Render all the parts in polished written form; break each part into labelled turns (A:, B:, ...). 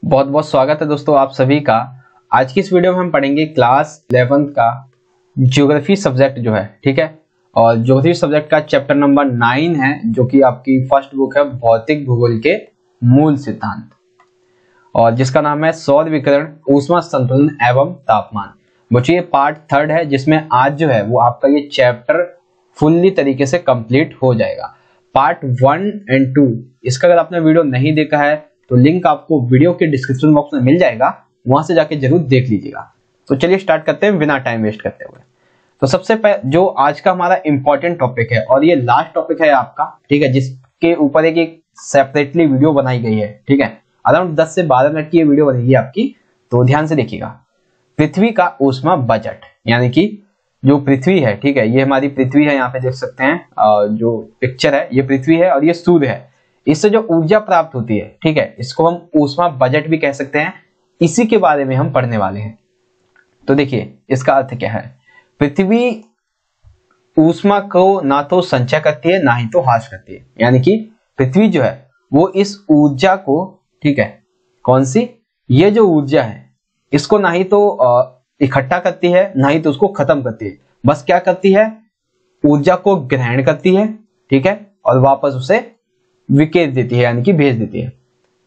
A: बहुत बहुत स्वागत है दोस्तों आप सभी का। आज की इस वीडियो में हम पढ़ेंगे क्लास 11 का ज्योग्राफी सब्जेक्ट जो है, ठीक है। और ज्योग्राफी सब्जेक्ट का चैप्टर नंबर 9 है, जो कि आपकी फर्स्ट बुक है भौतिक भूगोल के मूल सिद्धांत, और जिसका नाम है सौर विकिरण, ऊष्मा संतुलन एवं तापमान। बच्चों ये पार्ट 3 है, जिसमें आज जो है वो आपका ये चैप्टर फुल्ली तरीके से कंप्लीट हो जाएगा। पार्ट 1 एंड 2 इसका अगर आपने वीडियो नहीं देखा है तो लिंक आपको वीडियो के डिस्क्रिप्शन बॉक्स में मिल जाएगा, वहां से जाके जरूर देख लीजिएगा। तो चलिए स्टार्ट करते हैं बिना टाइम वेस्ट करते हुए। तो सबसे पहले जो आज का हमारा इंपॉर्टेंट टॉपिक है, और ये लास्ट टॉपिक है आपका, ठीक है, जिसके ऊपर एक सेपरेटली वीडियो बनाई गई है, ठीक है। अराउंड 10 से 12 मिनट की ये वीडियो बनेगी आपकी, तो ध्यान से देखिएगा। पृथ्वी का ऊष्मा बजट, यानी कि जो पृथ्वी है, ठीक है, ये हमारी पृथ्वी है, यहाँ पे देख सकते हैं जो पिक्चर है, ये पृथ्वी है और ये सूर्य है। इससे जो ऊर्जा प्राप्त होती है, ठीक है, इसको हम ऊष्मा बजट भी कह सकते हैं। इसी के बारे में हम पढ़ने वाले हैं। तो देखिए इसका अर्थ क्या है। पृथ्वी ऊष्मा को ना तो संचय करती है ना ही तो ह्रास करती है, यानी कि पृथ्वी जो है वो इस ऊर्जा को, ठीक है, कौन सी, ये जो ऊर्जा है इसको ना ही तो इकट्ठा करती है ना ही तो उसको खत्म करती है। बस क्या करती है, ऊर्जा को ग्रहण करती है, ठीक है, और वापस उसे विकेर देती है, यानी कि भेज देती है।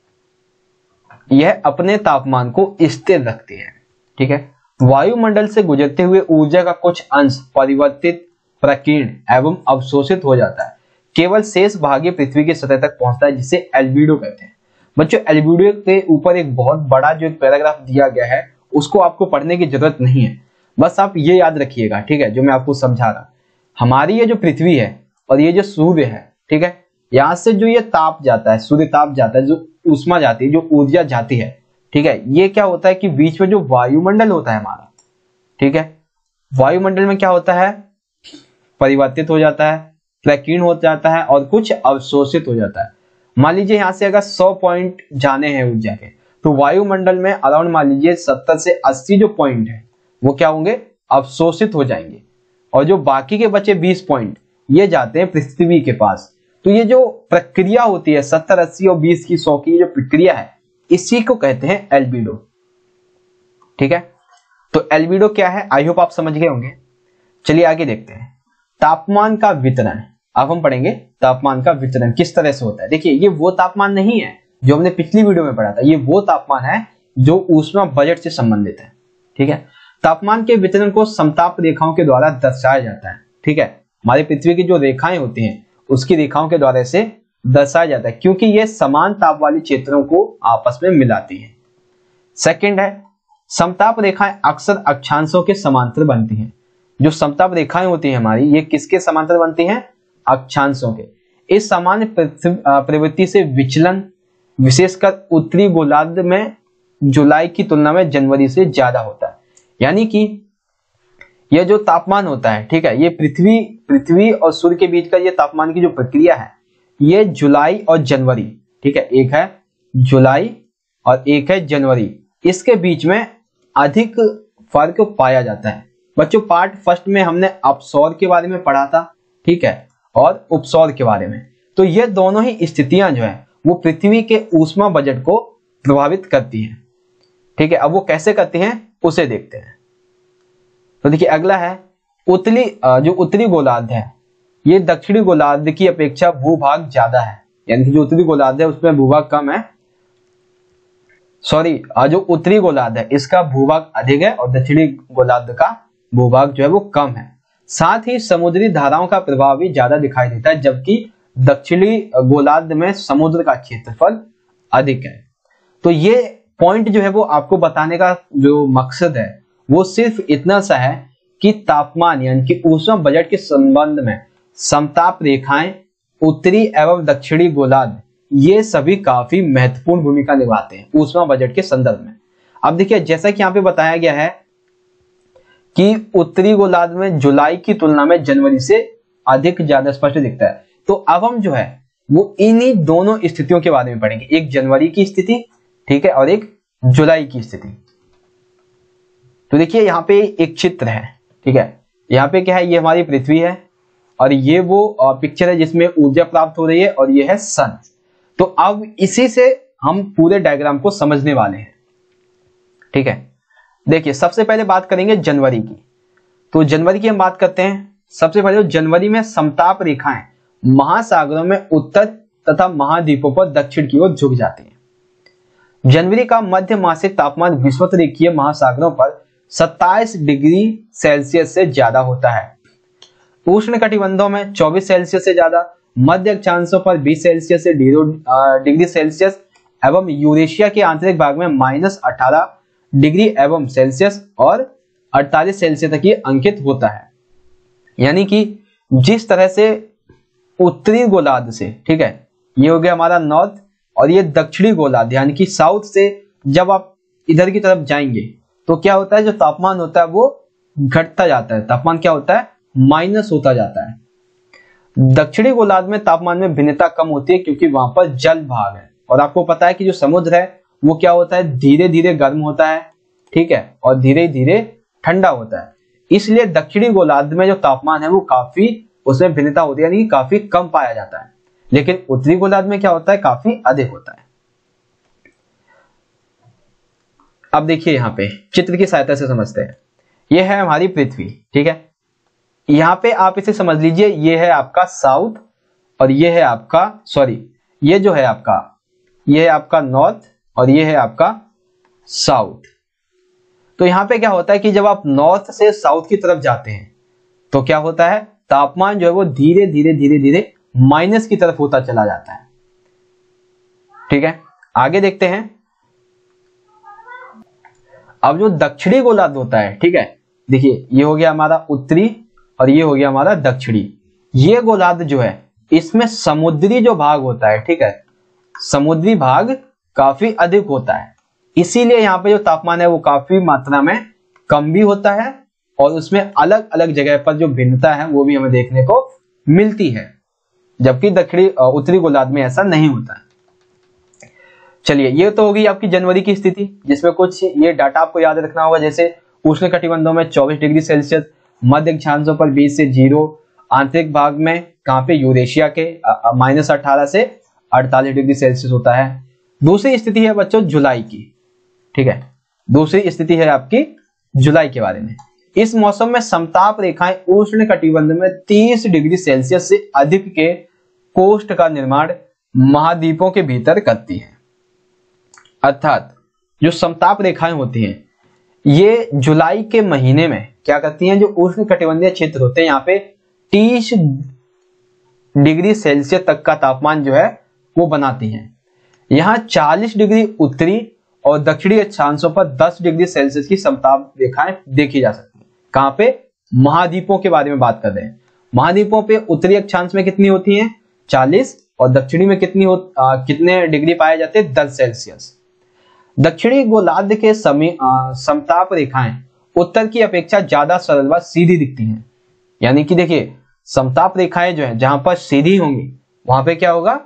A: यह अपने तापमान को स्थिर रखती है, ठीक है। वायुमंडल से गुजरते हुए ऊर्जा का कुछ अंश परिवर्तित, प्रकीर्ण एवं अवशोषित हो जाता है। केवल शेष भाग ही पृथ्वी की सतह तक पहुंचता है, जिसे एल्बिडो कहते हैं। बच्चों एल्बिडो के ऊपर एक बहुत बड़ा जो एक पैराग्राफ दिया गया है, उसको आपको पढ़ने की जरूरत नहीं है। बस आप ये याद रखिएगा, ठीक है, जो मैं आपको समझा रहा। हमारी ये जो पृथ्वी है और ये जो सूर्य है, ठीक है, यहां से जो ये ताप जाता है, सूर्य ताप जाता है, जो ऊष्मा जाती है, जो ऊर्जा जाती है, ठीक है, ये क्या होता है कि बीच में जो वायुमंडल होता है हमारा, ठीक है, वायुमंडल में क्या होता है, परिवर्तित हो जाता है, प्रकीर्ण हो जाता है और कुछ अवशोषित हो जाता है। मान लीजिए यहां से अगर 100 पॉइंट जाने हैं ऊर्जा के, तो वायुमंडल में अराउंड मान लीजिए 70 से 80 जो पॉइंट है वो क्या होंगे, अवशोषित हो जाएंगे, और जो बाकी के बचे 20 पॉइंट ये जाते हैं पृथ्वी के पास। तो ये जो प्रक्रिया होती है 70, 80 और 20 की 100 की जो प्रक्रिया है, इसी को कहते हैं एल्बिडो, ठीक है। तो एल्बिडो क्या है, आई होप आप समझ गए होंगे। चलिए आगे देखते हैं। तापमान का वितरण, अब हम पढ़ेंगे तापमान का वितरण किस तरह से होता है। देखिए ये वो तापमान नहीं है जो हमने पिछली वीडियो में पढ़ा था, ये वो तापमान है जो ऊष्मा बजट से संबंधित है, ठीक है। तापमान के वितरण को समताप रेखाओं के द्वारा दर्शाया जाता है, ठीक है। हमारी पृथ्वी की जो रेखाएं होती हैं उसकी रेखाओं के द्वारा से दर्शाया जाता है, क्योंकि ये समान ताप वाले क्षेत्रों को आपस में मिलाती है। सेकंड है, समताप रेखाएं अक्सर अक्षांशों के समांतर बनती हैं। जो समताप रेखाएं होती हैं हमारी, ये किसके समांतर बनती हैं, अक्षांशों के। इस सामान्य प्रवृत्ति से विचलन विशेषकर उत्तरी गोलार्ध में जुलाई की तुलना में जनवरी से ज्यादा होता है। यानी कि यह जो तापमान होता है, ठीक है, ये पृथ्वी और सूर्य के बीच का ये तापमान की जो प्रक्रिया है, ये जुलाई और जनवरी, ठीक है, एक है जुलाई और एक है जनवरी, इसके बीच में अधिक फर्क पाया जाता है। बच्चों पार्ट फर्स्ट में हमने अपसौर के बारे में पढ़ा था, ठीक है, और उपसौर के बारे में। तो ये दोनों ही स्थितियां जो है वो पृथ्वी के ऊष्मा बजट को प्रभावित करती हैं, ठीक है। अब वो कैसे करती हैं उसे देखते हैं। तो देखिए अगला है जो उत्तरी गोलार्ध है, ये दक्षिणी गोलार्ध की अपेक्षा भूभाग ज्यादा है, यानी कि जो उत्तरी गोलार्ध है उसमें भूभाग कम है, सॉरी, जो उत्तरी गोलार्ध है इसका भूभाग अधिक है और दक्षिणी गोलार्ध का भूभाग जो है वो कम है। साथ ही समुद्री धाराओं का प्रभाव भी ज्यादा दिखाई देता है, जबकि दक्षिणी गोलार्ध में समुद्र का क्षेत्रफल अधिक है। तो ये पॉइंट जो है वो आपको बताने का जो मकसद है वो सिर्फ इतना सा है कि तापमान यानी कि ऊष्मा बजट के संबंध में समताप रेखाएं, उत्तरी एवं दक्षिणी गोलार्ध, ये सभी काफी महत्वपूर्ण भूमिका निभाते हैं ऊष्मा बजट के संदर्भ में। अब देखिए जैसा कि यहाँ पे बताया गया है कि उत्तरी गोलार्ध में जुलाई की तुलना में जनवरी से अधिक ज्यादा स्पष्ट दिखता है। तो अब हम जो है वो इन्हीं दोनों स्थितियों के बारे में पढ़ेंगे, एक जनवरी की स्थिति, ठीक है, और एक जुलाई की स्थिति। तो देखिए यहाँ पे एक चित्र है, ठीक है, यहाँ पे क्या है, ये हमारी पृथ्वी है और ये वो पिक्चर है जिसमें ऊर्जा प्राप्त हो रही है, और ये है सन। तो अब इसी से हम पूरे डायग्राम को समझने वाले हैं। ठीक है, देखिए सबसे पहले बात करेंगे जनवरी की। तो जनवरी की हम बात करते हैं। सबसे पहले जनवरी में समताप रेखाएं महासागरों में उत्तर तथा महाद्वीपों पर दक्षिण की ओर झुक जाती हैं। जनवरी का मध्य मासिक तापमान विषुवतरेखीय महासागरों पर 27 डिग्री सेल्सियस से ज्यादा होता है। उष्ण कटिबंधों में 24 सेल्सियस से ज्यादा, मध्य अक्षांशों पर 20 सेल्सियस से 0 डिग्री सेल्सियस एवं यूरेशिया के आंतरिक भाग में -18 डिग्री एवं सेल्सियस और 48 सेल्सियस तक ये अंकित होता है। यानी कि जिस तरह से उत्तरी गोलार्ध से, ठीक है, ये हो गया हमारा नॉर्थ, और ये दक्षिणी गोलार्ध यानी कि साउथ से जब आप इधर की तरफ जाएंगे तो क्या होता है, जो तापमान होता है वो घटता जाता है, तापमान क्या होता है, माइनस होता जाता है। दक्षिणी गोलार्ध में तापमान में भिन्नता कम होती है क्योंकि वहां पर जल भाग है, और आपको पता है कि जो समुद्र है वो क्या होता है, धीरे धीरे गर्म होता है, ठीक है, और धीरे धीरे ठंडा होता है। इसलिए दक्षिणी गोलार्ध में जो तापमान है वो काफी, उसमें भिन्नता होती है, यानी कि काफी कम पाया जाता है। लेकिन उत्तरी गोलार्ध में क्या होता है, काफी अधिक होता है। अब देखिए यहाँ पे चित्र की सहायता से समझते हैं। ये है हमारी पृथ्वी, ठीक है, यहाँ पे आप इसे समझ लीजिए, ये है आपका साउथ और ये है आपका, सॉरी, ये जो है आपका, ये है आपका नॉर्थ और ये है आपका साउथ। तो यहाँ पे क्या होता है कि जब आप नॉर्थ से साउथ की तरफ जाते हैं तो क्या होता है, तापमान जो है वो धीरे धीरे धीरे धीरे माइनस की तरफ होता चला जाता है। ठीक है, आगे देखते हैं। अब जो दक्षिणी गोलार्ध होता है, ठीक है, देखिए ये हो गया हमारा उत्तरी और ये हो गया हमारा दक्षिणी। ये गोलार्ध जो है इसमें समुद्री जो भाग होता है, ठीक है, समुद्री भाग काफी अधिक होता है, इसीलिए यहाँ पे जो तापमान है वो काफी मात्रा में कम भी होता है और उसमें अलग अलग जगह पर जो भिन्नता है वो भी हमें देखने को मिलती है, जबकि दक्षिणी उत्तरी गोलार्ध में ऐसा नहीं होता है। चलिए, ये तो होगी आपकी जनवरी की स्थिति, जिसमें कुछ ये डाटा आपको याद रखना होगा, जैसे उष्ण कटिबंधों में 24 डिग्री सेल्सियस, मध्य अक्षांशों पर 20 से 0, आंतरिक भाग में कहां पे, यूरेशिया के -18 से 48 डिग्री सेल्सियस होता है। दूसरी स्थिति है बच्चों जुलाई की, ठीक है, दूसरी स्थिति है आपकी जुलाई के बारे में। इस मौसम में समताप रेखाएं उष्ण कटिबंध में 30 डिग्री सेल्सियस से अधिक के कोष्ठ का निर्माण महाद्वीपों के भीतर करती हैं। अर्थात जो समताप रेखाएं होती हैं ये जुलाई के महीने में क्या करती हैं, जो उष्ण कटिबंधीय क्षेत्र होते हैं यहाँ पे 30 डिग्री सेल्सियस तक का तापमान जो है वो बनाती हैं। यहाँ 40 डिग्री उत्तरी और दक्षिणी अक्षांशों पर 10 डिग्री सेल्सियस की समताप रेखाएं देखी जा सकती हैं। कहां पे, महाद्वीपों के बारे में बात कर रहे हैं। महाद्वीपों पे उत्तरी अक्षांश में कितनी होती हैं, 40, और दक्षिणी में कितने डिग्री पाए जाते हैं, 10 सेल्सियस। दक्षिणी गोलार्ध के समताप रेखाएं उत्तर की अपेक्षा ज्यादा सरल व सीधी दिखती हैं। यानी कि देखिए समताप रेखाएं जो है जहां पर सीधी होंगी वहां पे क्या होगा,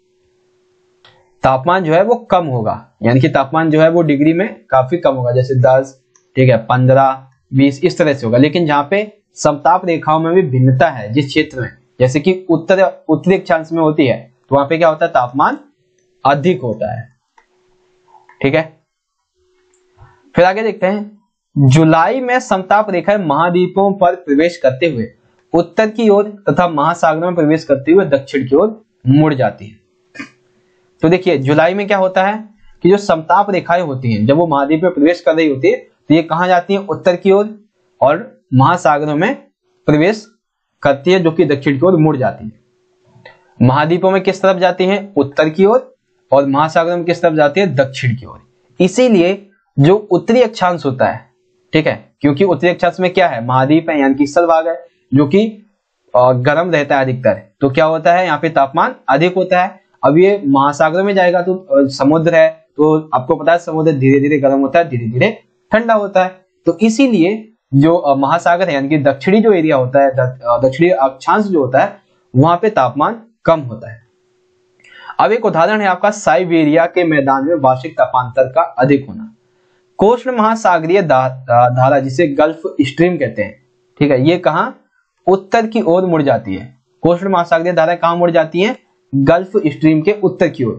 A: तापमान जो है वो कम होगा, यानी कि तापमान जो है वो डिग्री में काफी कम होगा, जैसे 10, ठीक है, 15, 20 इस तरह से होगा। लेकिन जहां पे समताप रेखाओं में भी भिन्नता है जिस क्षेत्र में, जैसे कि उत्तरी अक्षांश में होती है, तो वहां पे क्या होता है, तापमान अधिक होता है। ठीक है, फिर आगे देखते हैं। जुलाई में समताप रेखाएं महाद्वीपों पर प्रवेश करते हुए उत्तर की ओर तथा महासागरों में प्रवेश करते हुए दक्षिण की ओर मुड़ जाती है। तो देखिए जुलाई में क्या होता है कि जो समताप रेखाएं होती हैं जब वो महाद्वीप में प्रवेश कर रही होती है तो ये कहां जाती हैं, उत्तर की ओर, और महासागरों में प्रवेश करती है जो कि दक्षिण की ओर मुड़ जाती है। महाद्वीपों में किस तरफ जाती हैं, उत्तर की ओर, और महासागरों में किस तरफ जाती है, दक्षिण की ओर। इसीलिए जो उत्तरी अक्षांश होता है, ठीक है, क्योंकि उत्तरी अक्षांश में क्या है, महाद्वीप है, यानी कि स्थल भाग है जो कि गर्म रहता है अधिकतर, तो क्या होता है, यहाँ पे तापमान अधिक होता है। अब ये महासागर में जाएगा तो समुद्र है, तो आपको पता है समुद्र धीरे धीरे गर्म होता है, धीरे धीरे ठंडा होता है। तो इसीलिए जो महासागर है यानी कि दक्षिणी जो एरिया होता है, दक्षिणी अक्षांश जो होता है, वहां पे तापमान कम होता है। अब एक उदाहरण है आपका साइबेरिया के मैदान में वार्षिक तापांतर का अधिक होना। कोष्ण महासागरीय धारा जिसे गल्फ स्ट्रीम कहते हैं, ठीक है, ये कहां, उत्तर की ओर मुड़ जाती है। कोष्ण महासागरीय धारा कहां मुड़ जाती है, गल्फ स्ट्रीम के उत्तर की ओर।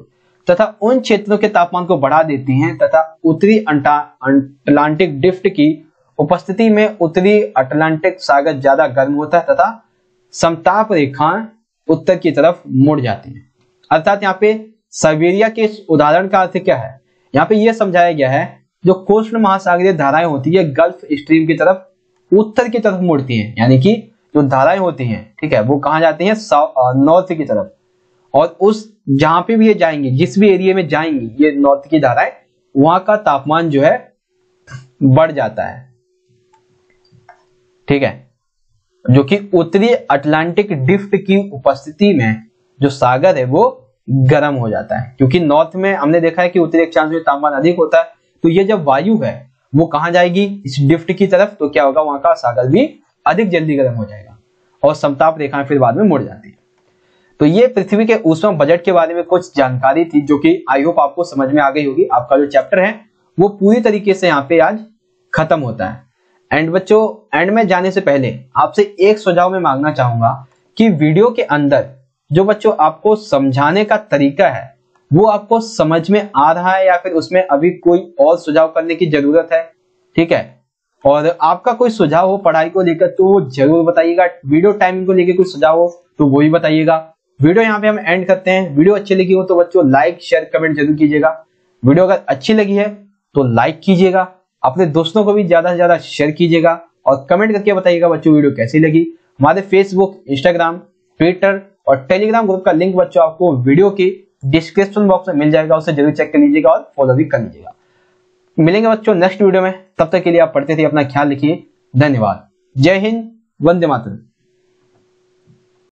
A: तथा उन क्षेत्रों के तापमान को बढ़ा देती हैं तथा उत्तरी अटलांटिक ड्रिफ्ट की उपस्थिति में उत्तरी अटलांटिक सागर ज्यादा गर्म होता है तथा समताप रेखाएं उत्तर की तरफ मुड़ जाती हैं। अर्थात यहाँ पे साइबेरिया के इस उदाहरण का अर्थ क्या है, यहाँ पे यह समझाया गया है जो कोस्ट महासागरीय धाराएं होती है गल्फ स्ट्रीम की तरफ उत्तर की तरफ मुड़ती हैं, यानी कि जो धाराएं होती हैं, ठीक है, वो कहां जाती हैं, नॉर्थ की तरफ। और उस जहां पे भी ये जाएंगे, जिस भी एरिया में जाएंगी ये नॉर्थ की धाराएं, वहां का तापमान जो है बढ़ जाता है, ठीक है, जो कि उत्तरी अटलांटिक ड्रिफ्ट की उपस्थिति में जो सागर है वो गर्म हो जाता है। क्योंकि नॉर्थ में हमने देखा है कि उत्तरी अक्षांश में तापमान अधिक होता है, तो ये जब वायु है वो कहां जाएगी, इस ड्रिफ्ट की तरफ, तो क्या होगा, वहां का सागर भी अधिक जल्दी गर्म हो जाएगा और समताप रेखाएं फिर बाद में मुड़ जाती है। तो ये पृथ्वी के ऊष्मा बजट के बारे में कुछ जानकारी थी जो कि आई होप आपको समझ में आ गई होगी। आपका जो चैप्टर है वो पूरी तरीके से यहाँ पे आज खत्म होता है। एंड बच्चों, एंड में जाने से पहले आपसे एक सुझाव मैं मांगना चाहूंगा कि वीडियो के अंदर जो बच्चों आपको समझाने का तरीका है वो आपको समझ में आ रहा है या फिर उसमें अभी कोई और सुझाव करने की जरूरत है, ठीक है। और आपका कोई सुझाव हो पढ़ाई को लेकर तो वो जरूर बताइएगा। वीडियो टाइमिंग को लेकर कोई सुझाव हो तो वो ही बताइएगा। वीडियो यहाँ पे हम एंड करते हैं। वीडियो अच्छी लगी हो तो बच्चों लाइक शेयर कमेंट जरूर कीजिएगा। वीडियो अगर अच्छी लगी है तो लाइक कीजिएगा, अपने दोस्तों को भी ज्यादा से ज्यादा शेयर कीजिएगा और कमेंट करके बताइएगा बच्चों वीडियो कैसी लगी। हमारे फेसबुक, इंस्टाग्राम, ट्विटर और टेलीग्राम ग्रुप का लिंक बच्चों आपको वीडियो के डिस्क्रिप्शन बॉक्स में मिल जाएगा, उसे जरूर चेक कर लीजिएगा और फॉलो भी कर लीजिएगा। मिलेंगे बच्चों नेक्स्ट वीडियो में, तब तक के लिए आप पढ़ते थे, अपना ख्याल रखिए। धन्यवाद। जय हिंद, वंदे मातरम।